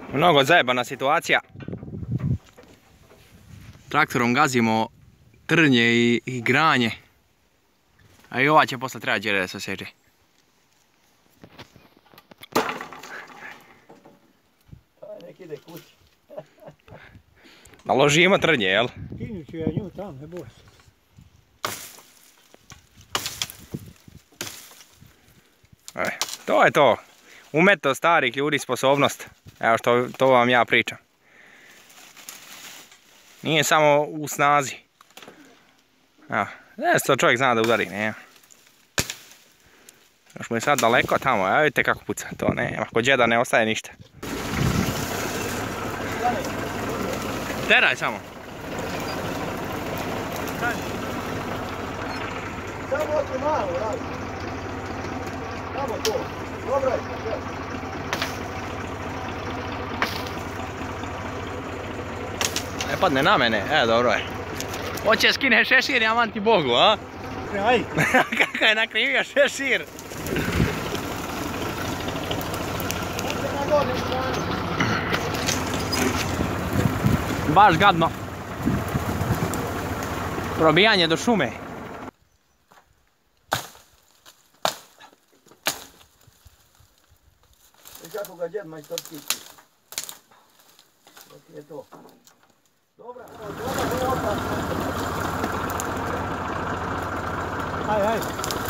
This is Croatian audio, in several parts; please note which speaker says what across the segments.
Speaker 1: Mnogo zajebana situacija. Traktorom gazimo trnje i granje. A i ova će posle treba đere da se seče.
Speaker 2: Nek ide kući.
Speaker 1: Naložimo trnje, jel?
Speaker 2: Kinut ću ja nju tam, ne boj se.
Speaker 1: To je to. Umeto starih ljudi sposobnost. Evo što to vam ja pričam. Nije samo u snazi. Evo, to čovjek zna da udari, ne. Još mu je sad daleko tamo, evo vidite kako puca, to nema, kod džeda ne ostaje ništa. Teraj samo.
Speaker 2: Samo otri malo, radi. Samo to. Dobro je.
Speaker 1: Ne padne na mene, dobro je. Hoće skine šešir, ja vam ti Bogu, a?
Speaker 2: Aj.
Speaker 1: Kako je nakrivio šešir? Baš gadno. Probijanje do šume.
Speaker 2: I kako ga djed majstorski. Dok je to. Dobra, dobra. Aj.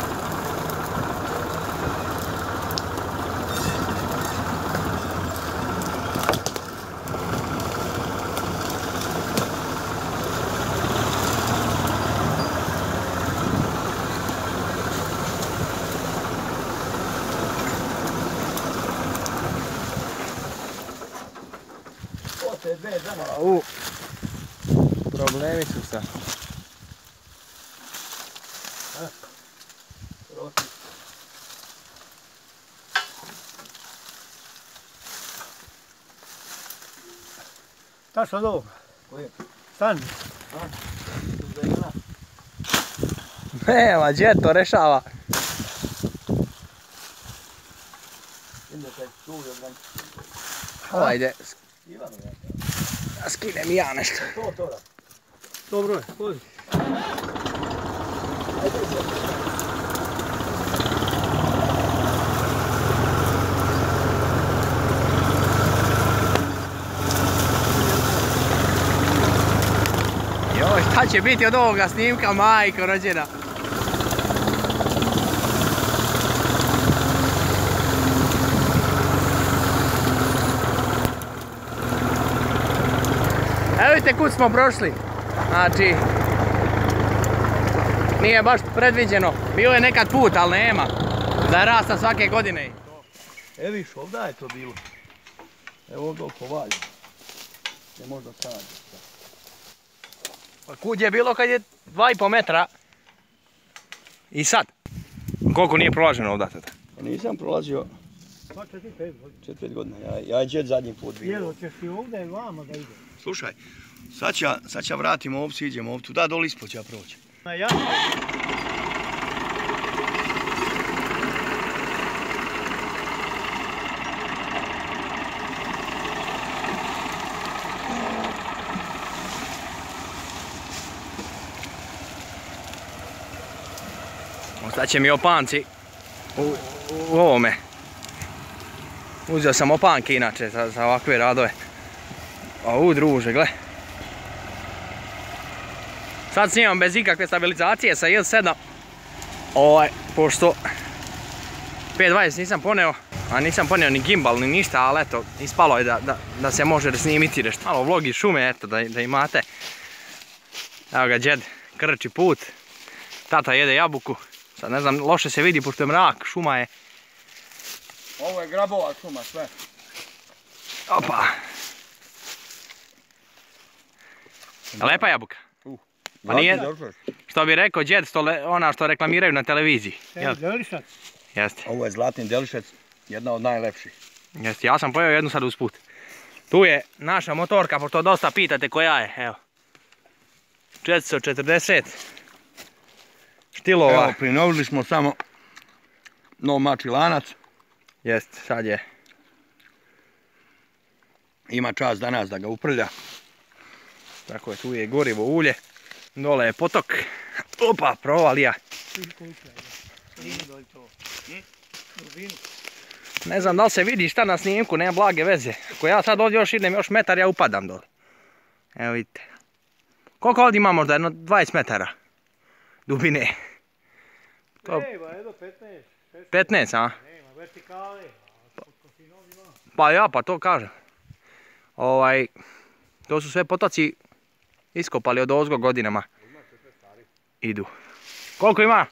Speaker 1: Problemi su sad.
Speaker 2: Šta sad ovo? Stani.
Speaker 1: Nema, džed to rešava. Ajde. Da skinem i ja nešto.
Speaker 2: Dobro je, hodi.
Speaker 1: Joj, šta će biti od ovoga snimka, majko rođena? Evo vidite kud smo prošli. Znači, nije baš predviđeno. Bio je nekad put, ali nema. Da je rasta svake godine.
Speaker 2: Evo viš, ovdje je to bilo. Evo ovdje oko valja. Ne možda sad.
Speaker 1: Pa kud je bilo kad je 2,5 metra? I sad? Koliko nije prolaženo ovdje tada?
Speaker 2: Nisam prolazio 4-5 godina. Ja je džed zadnji put bio.
Speaker 3: Jel, hoćeš ti ovdje ili vamo da ide?
Speaker 2: Slušaj, sad ću vratimo ovdje, idemo ovdje. Da, doli ispod ću ja proći.
Speaker 3: Ja.
Speaker 1: Ostat će mi opanci u ovome. Uzeo sam opanke inače za ovakve radove. A druže, gle. Sad snimam bez ikakve stabilizacije sa L7. Pošto 5.20 nisam poneo, a nisam poneo ni gimbal ni ništa, ali eto, ispalo je da se može snimiti nešto. Malo vlog iz šume, eto, da imate. Evo ga džed, krči put. Tata jede jabuku. Sad ne znam, loše se vidi pošto je mrak, šuma je.
Speaker 2: Ovo je grabova šuma, sve.
Speaker 1: Opa. Lepa jabuka. Pa nije, što bi rekao džed, ona što reklamiraju na televiziji.
Speaker 3: Delišac.
Speaker 1: Jeste.
Speaker 2: Ovo je zlatni delišac, jedna od najlepših.
Speaker 1: Jeste, ja sam pojeo jednu sad usput. Tu je naša motorka, pošto dosta pitate koja je, evo. 440 štilova.
Speaker 2: Evo, prinovili smo samo nov mači lanac.
Speaker 1: Jeste, sad je. ima čast danas da ga uprlja. Tako je, tu je gorivo ulje, dole je potok, opa, provalija. Ne znam da li se vidi šta na snimku, nema blage veze. Ako ja sad ovdje još idem još metar, ja upadam dole. Evo vidite. Koliko ovdje ima možda? Jedno 20 metara dubine.
Speaker 3: Nema, jedno 15.
Speaker 1: 15, a?
Speaker 3: Nema, vertikale.
Speaker 1: Pa ja, pa to kažem. To su sve potoci iskopali od ozgo godinama. Idu. Koliko ima?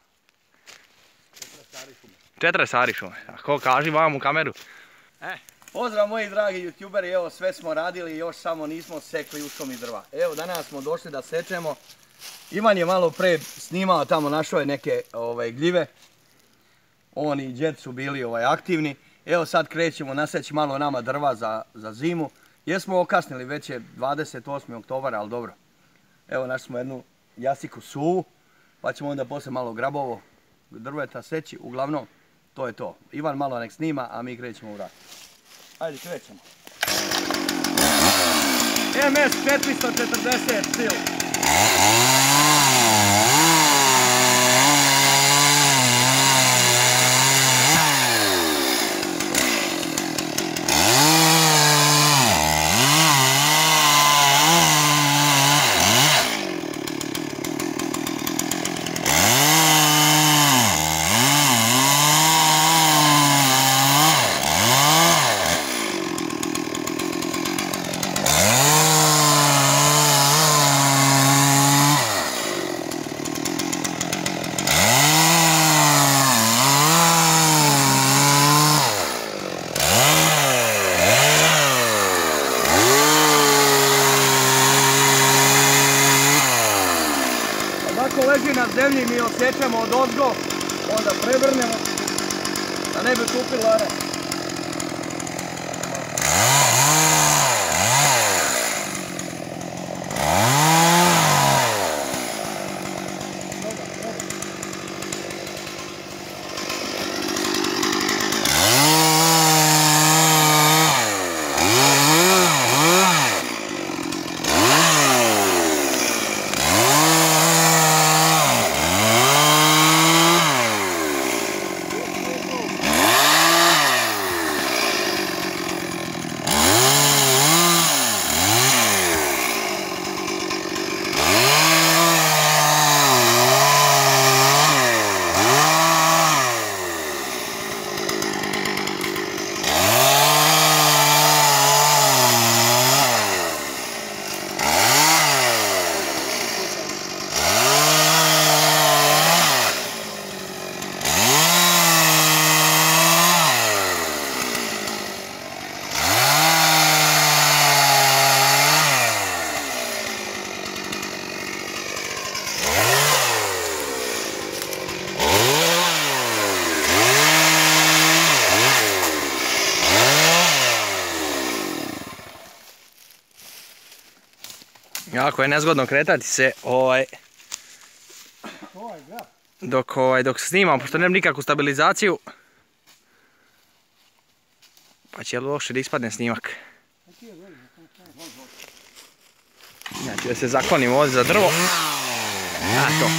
Speaker 1: 4 stari šume. Ako kaži vam u kameru.
Speaker 2: Pozdrav moji dragi youtuberi, evo sve smo radili, još samo nismo sekli u šumi drva. Evo danas smo došli da sečemo. Ivan je malo pre snimao tamo, našao je neke gljive. On i djed su bili aktivni. Evo sad krećemo naseći malo nama drva za zimu. Jesmo okasnili, već je 28. oktobar, ali dobro. Evo našli smo jednu jasiku suvu, pa ćemo onda poslije malo grabovo drveta seći. Uglavnom, to je to. Ivan malo nek snima, a mi krećemo u rad. Ajde, krećemo. MS 440 sil. Leži na zemlji, mi osjećamo od ozgo, onda prevrnemo da ne bi kupili lare.
Speaker 1: Jako je nezgodno kretati se dok snimam, pošto nemam nikakvu stabilizaciju. Pa će loše da ispadne snimak. Znači da se zaklonim ovdje za drvo. To.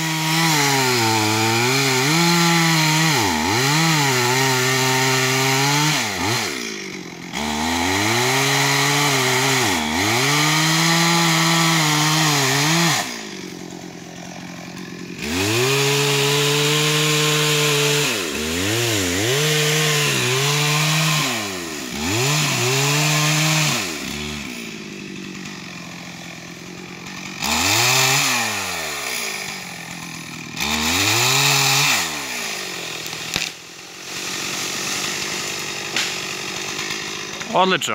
Speaker 1: Odlično.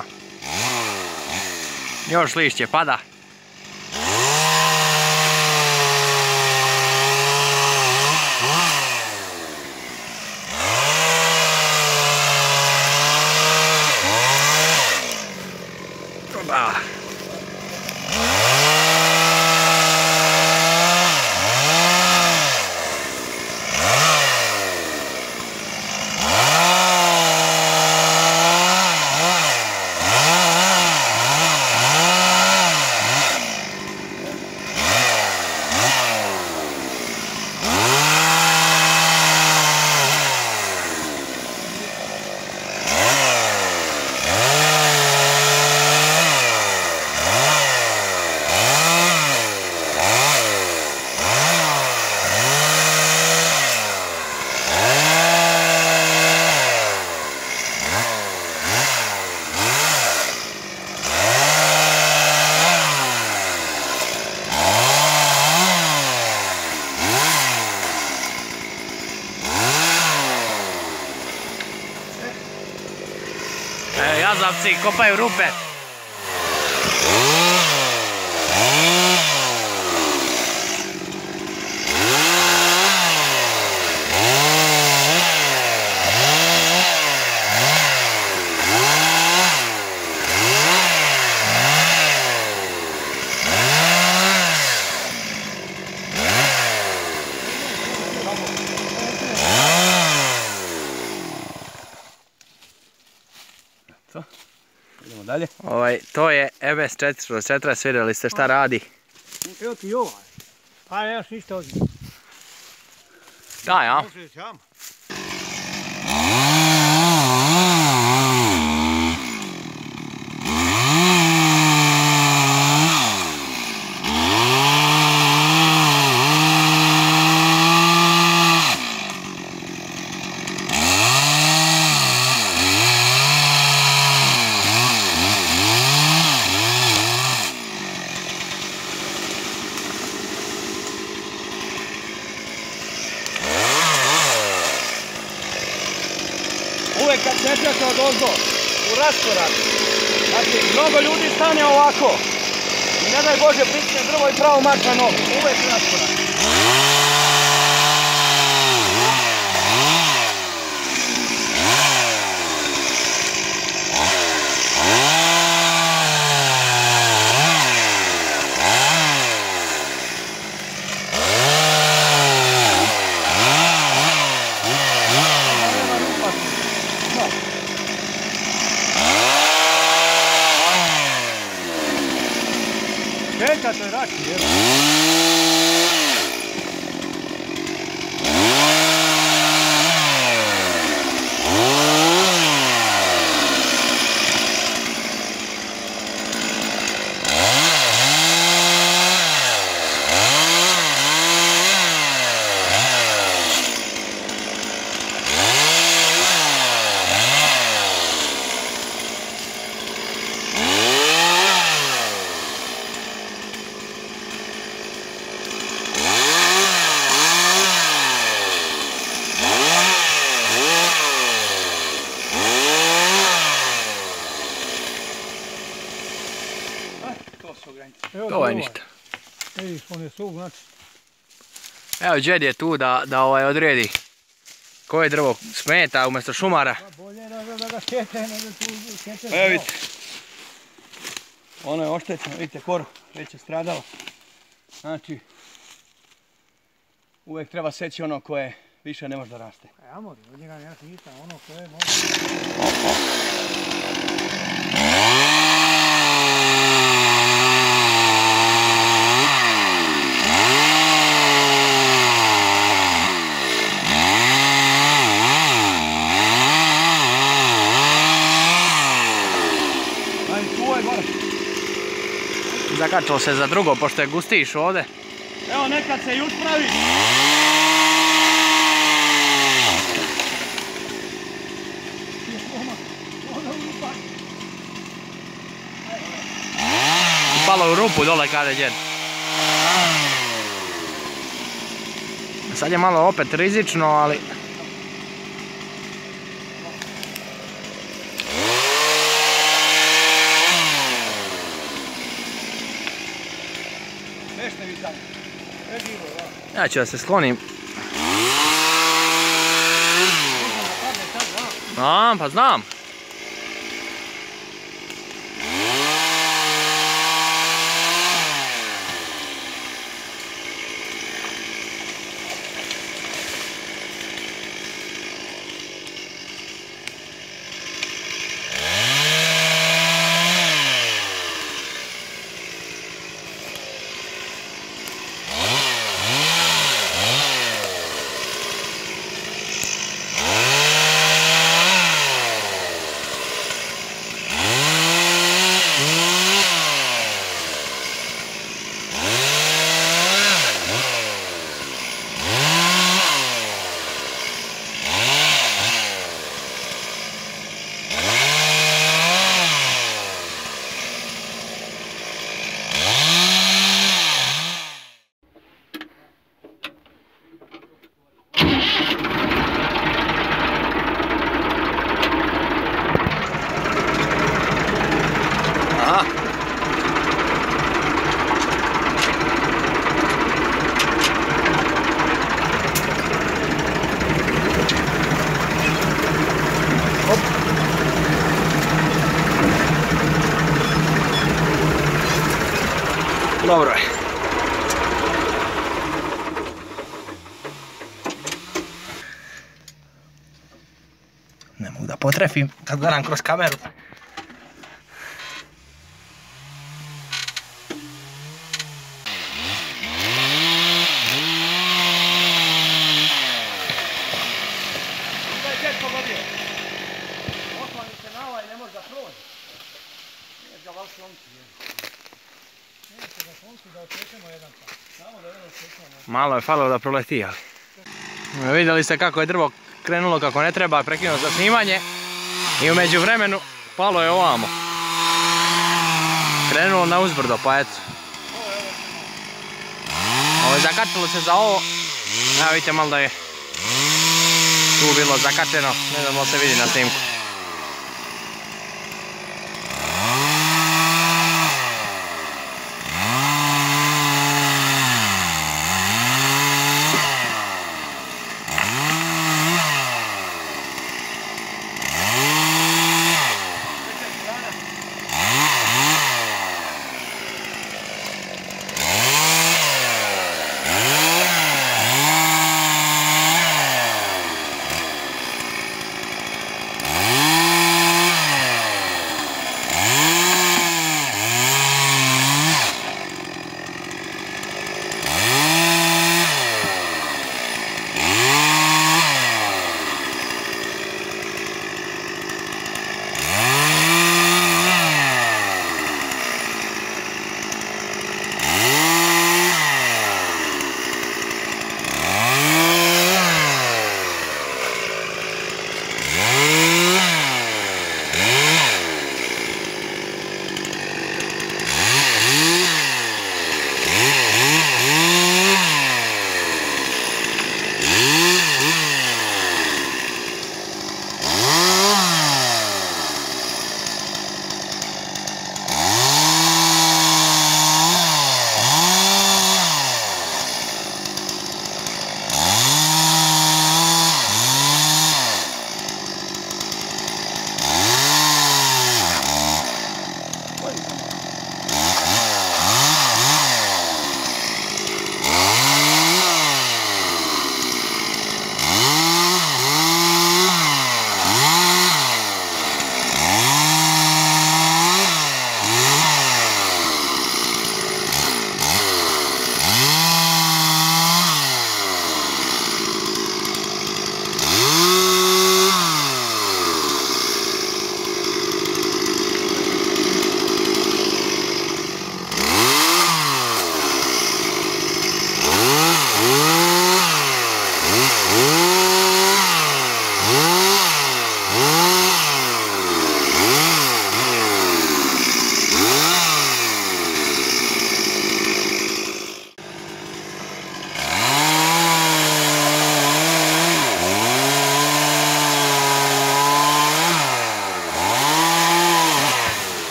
Speaker 1: Još lišće pada. Oba. mazavci kopaju rupe.
Speaker 2: Idemo dalje.
Speaker 1: To je EBS 4/40, vidjeli ste šta radi.
Speaker 3: Evo ti ovaj. Pa još ništa ozbiljno.
Speaker 1: Da, ja.
Speaker 3: Može sam.
Speaker 2: Uvijek kad sečete od ozdo, u raskorak, znači mnogo ljudi stane ovako i ne daj Bože pritisne drvo i pravo mač na nogu, uvijek raskorak.
Speaker 3: Čeka, to je rači, evo.
Speaker 1: To je ništa.
Speaker 3: Vidiš, on je suv, znači.
Speaker 1: Evo, Džed je tu da odredi koje drvo smeta umjesto šumara.
Speaker 3: Bolje je da ga sjete, nego tu sjete.
Speaker 2: Evo vidite, ono je oštećeno, vidite koro, već je stradalo. Znači, uvijek treba seći ono koje više ne može da raste.
Speaker 3: Ja moram, od njega nema ništa, ono koje može.
Speaker 1: Zakačilo se za drugo, pošto je gustiš ovdje.
Speaker 2: Evo, nekad se i uspravi.
Speaker 1: Upalo u rupu dole kada je Džed. Sad je malo opet rizično, ali...
Speaker 2: Nešto vi tamo.
Speaker 1: Ja ću da se sklonim. Pa znam. Dobro je. Ne mogu da potrefim kad gledam kroz kameru. Malo je falilo da proleti, ali... Vidjeli ste kako je drvo krenulo kako ne treba, prekinuo za snimanje i u međuvremenu palo je ovamo. Krenulo na uzbrdo, pa eto. Zakačilo se za ovo. Evo vidite malo da je tu bilo zakačeno, ne znam da se vidi na snimku.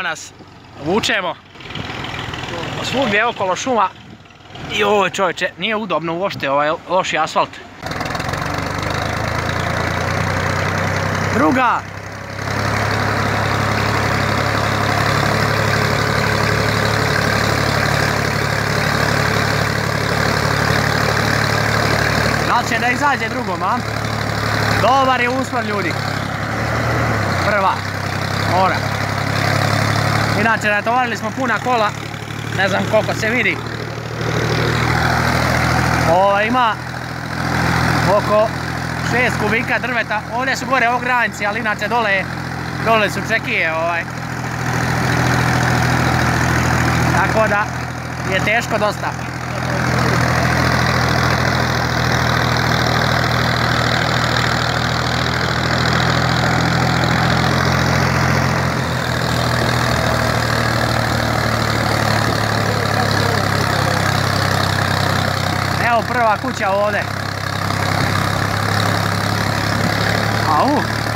Speaker 1: Evo nas, vučemo svugdje okolo šuma. Joj čovječe, nije udobno uopšte ovaj loši asfalt. Druga! Da li će da izađe drugom, a? Dobar je uspon, ljudi. Prva. Mora. Inače, natovarili smo puna kola. Ne znam koliko se vidi. Ima oko 6 kubika drveta. Ovdje su gore ogranci, ali inače dole su čekije. Tako da je teško dosta. Evo prva kuća ovdje. Au!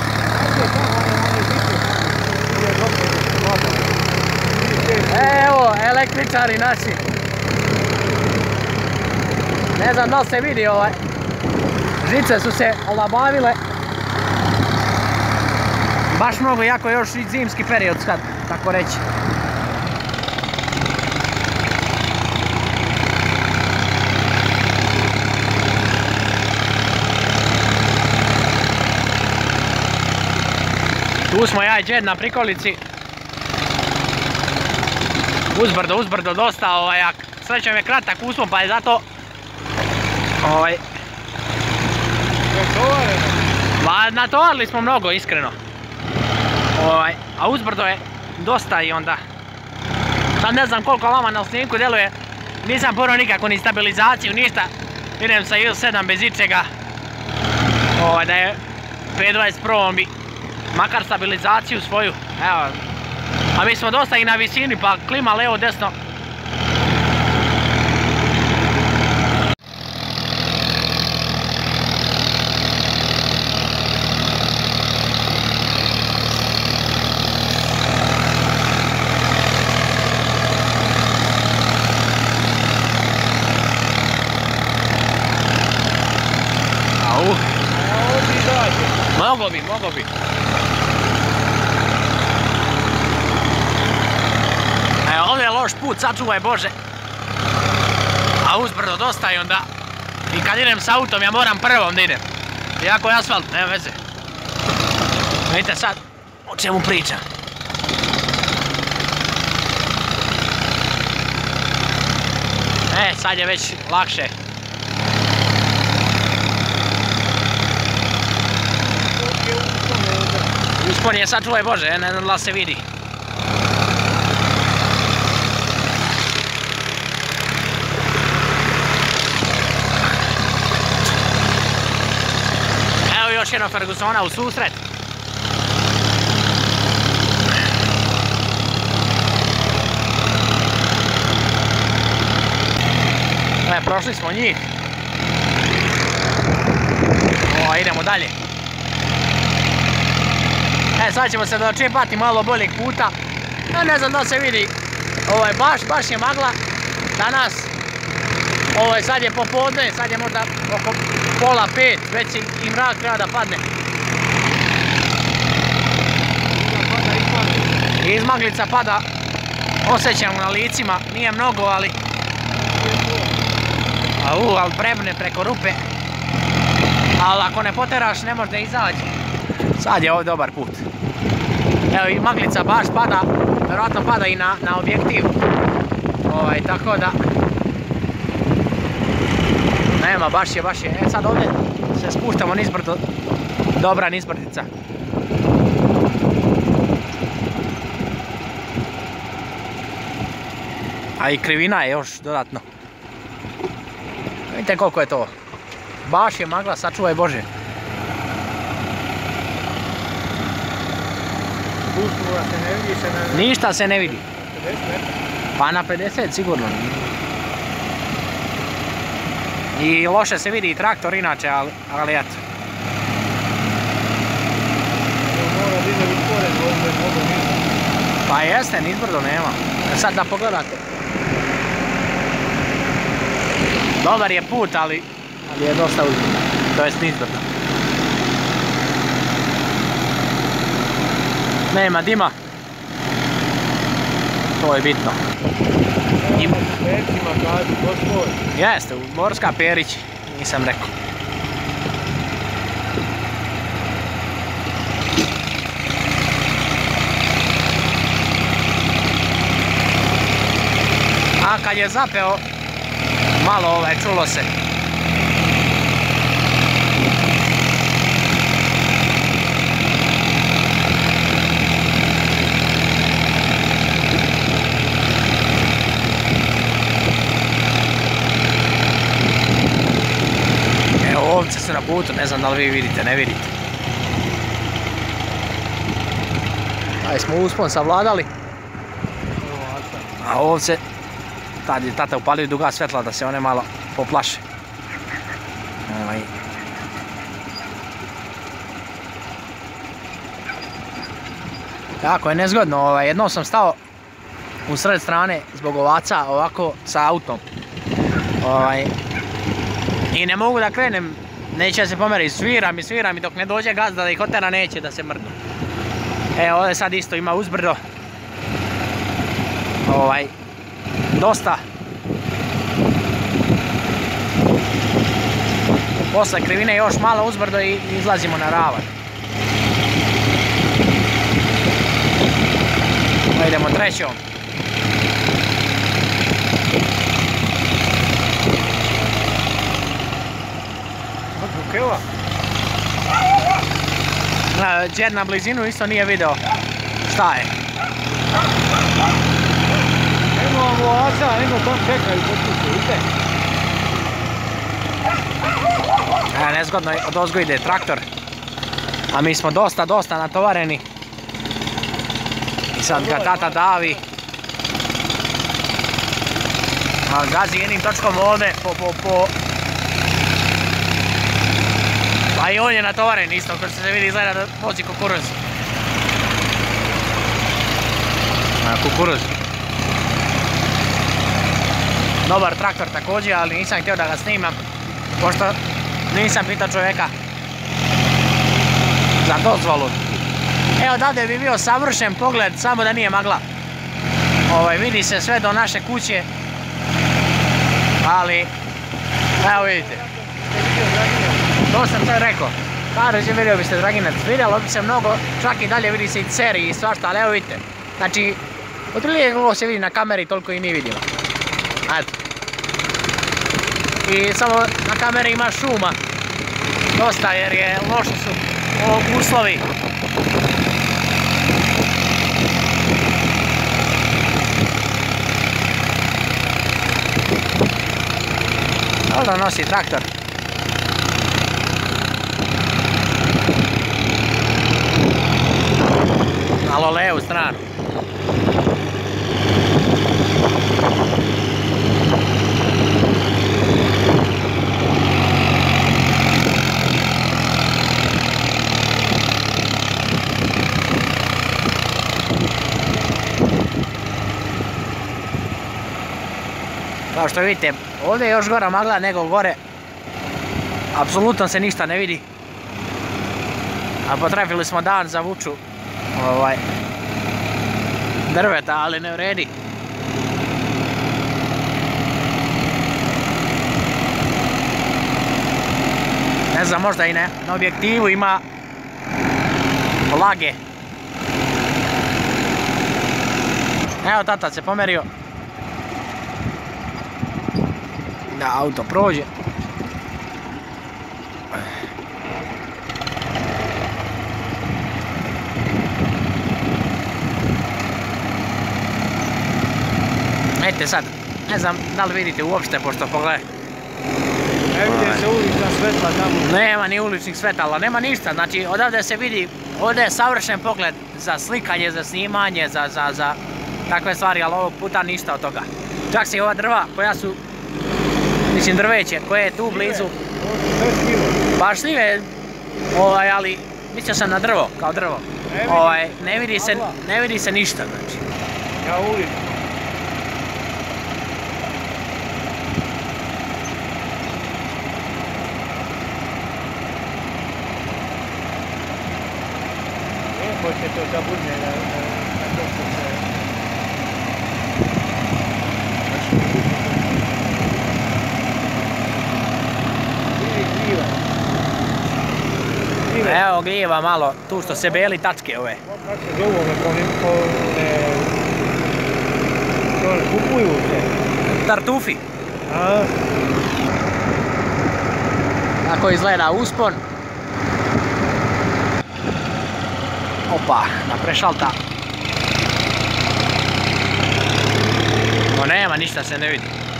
Speaker 1: Evo, električari naši. Ne znam da li se vidi žice su se olabavile. Baš mnogo, jako još i zimski period sad, tako reći. Tu smo ja i džed na prikolici. Uzbrdo dosta, srećem je kratak uspon pa je zato natovarili smo mnogo, iskreno. A uzbrdo je dosta i onda. Sad ne znam koliko vama na snimku djeluje. Nisam porao nikako ni stabilizaciju, ništa. Idem sa IL7 bez ičega. Da je 521 bi makar stabilizaciju svoju. Evo. A mi smo dosta i na visini pa klima levo desno. Mogo bi. Evo, ovdje je loš put, sačuvaj Bože. A uzbrdo dosta i onda. I kad idem s autom ja moram prvom da idem. Iako je asfalt, nema veze. Vidite sad o čemu pričam. Sad je već lakše. Uspon je, sačuvaj Bože, ne znam da se vidi. Evo još jedno Fergusona u susret. Prošli smo njih. Idemo dalje. Sad ćemo se dočepati malo boljeg puta. Ne znam da se vidi. Baš je magla danas. Sad je popodne, sad je možda oko 4:30, već i mrak treba da padne. Izmaglica pada, osjećamo na licima, nije mnogo, ali prebne preko rupe. Ali ako ne poteraš ne može da izađe. Sad je ovo dobar put. Evo i maglica baš pada, vjerojatno pada i na objektiv. Tako da nema, baš je. Sad ovdje se spuštamo nizbrdo. Dobra nizbrdica. A i krivina je još dodatno. Vidite koliko je to. Baš je magla, sačuvaj Bože. Ništa se ne vidi. Pa na 50 sigurno. I loše se vidi i traktor inače, ali eto. Pa Pa jeste, nizbrdo nema. Sad da pogledate. Dobar je put, ali je dosta uzbrdo. To jest nizbrdo. Nema dima. To je bitno.
Speaker 3: Percima kažu, gospod.
Speaker 1: Jeste, Morska Perić, nisam rekao. A kad je zapeo, malo čulo se. Evo, ovce su na putu, ne znam da li vi vidite, ne vidite. Aj smo uspon savladali. A ovce, tad je tata upalio duga svetla da se one malo poplaše. Jako je nezgodno, jednom sam stao u sred strane zbog ovaca ovako sa autom. I ne mogu da krenem, neće da se pomeri, sviram i dok ne dođe gazda da ih otera neće da se mrdnu. Evo ovdje sad isto ima uzbrdo. Dosta. Posle krivine još malo uzbrdo i izlazimo na ravan. Idemo trećom.
Speaker 3: Keva?
Speaker 1: Džed na blizinu isto nije video šta je.
Speaker 3: Nemamo ovaca, nego tam čekaju potpuno, vidite?
Speaker 1: Nezgodno, odozgo ide traktor. A mi smo dosta natovareni. I sad ga tata davi. Gazi jednim točkom ovdje Pa i on je natovaren isto, kao što se vidi izgleda da vozi kukuruz. Kukuruz. Dobar traktor također, ali nisam htio da ga snimam, pošto nisam pitao čovjeka za dozvolu. Evo odavde bi bio savršen pogled, samo da nije magla. Vidi se sve do naše kuće, ali evo vidite. To sam sve rekao. Kaže, vidio biste Draginac, vidjelo bi se mnogo, čak i dalje vidi se i ceri i svašta, ali evo vidite. Znači, otprilike kako se vidi na kameri, toliko i mi vidimo. Eto. I samo na kameri ima šuma. Dosta jer je loši su uslovi. Dobro nosi traktor. Na levu stranu. Kao što vidite, ovdje je još gora magla nego gore. Apsolutno se ništa ne vidi. A potrefili smo dan za vuču drveta, ali ne vredi. Ne znam, možda i na objektivu ima lage. Evo tata se pomerio da auto prođe. Vidite sad, ne znam da li vidite uopšte, pošto pogledaj.
Speaker 3: Ne vidi se ulična svetla tamo.
Speaker 1: Nema ni uličnih svetala, nema ništa, znači odavde se vidi, ovdje je savršen pogled za slikanje, za snimanje, za takve stvari, ali ovog puta ništa od toga. Čak se i ova drva koja su, mislim drveće, koje je tu blizu.
Speaker 3: To je šljivo.
Speaker 1: Baš šljive, ali mislio sam na drvo, kao drvo. Ne vidi se ništa, znači.
Speaker 3: Ja uvidim. Lijepo će to da budne na to što se...
Speaker 1: Evo grijeva malo, tu što se beli tačke ove.
Speaker 3: Kako se zovu one kupuju se?
Speaker 1: Tartufi.
Speaker 3: A?
Speaker 1: Tako izgleda uspon. Opa, da prešalta. No nema, ništa se ne vidi.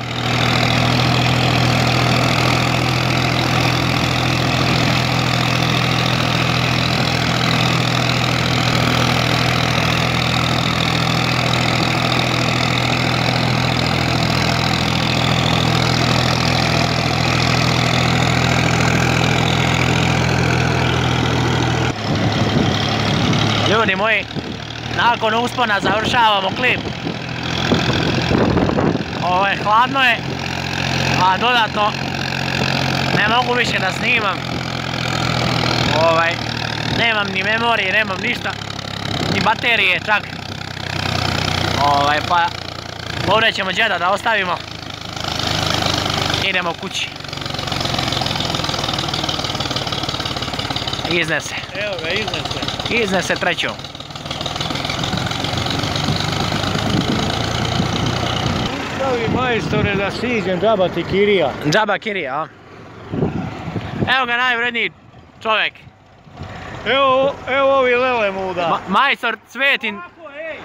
Speaker 1: Ljudi moji, nakon uspona završavamo klip. Hladno je, a dodatno ne mogu više da snimam. Nemam ni memorije, nemam ništa, ni baterije čak. Pa ovdje ćemo džeda da ostavimo. Idemo kući. Iznese.
Speaker 3: Evo ga, iznese.
Speaker 1: Iznese trećom.
Speaker 3: Stavi majstore da siđem, džaba ti kirija.
Speaker 1: Džaba kirija, a? Evo ga najvredniji čovjek.
Speaker 3: Evo ovi lele mu da.
Speaker 1: Majstor Cvetin